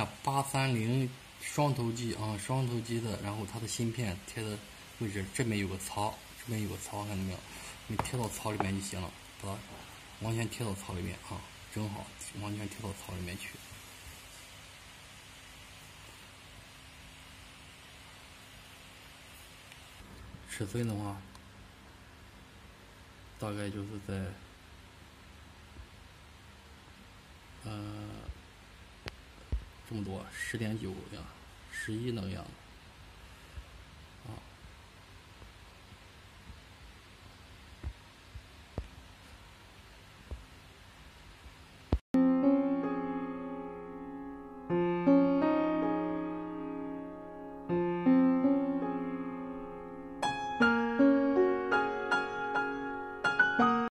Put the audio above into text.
830双头机啊，双头机的，然后它的芯片贴的位置这边有个槽，这边有个槽，看到没有？你贴到槽里面就行了，把它完全贴到槽里面啊，正好完全贴到槽里面去。尺寸的话，大概就是在这么多10.9样，11那个样子。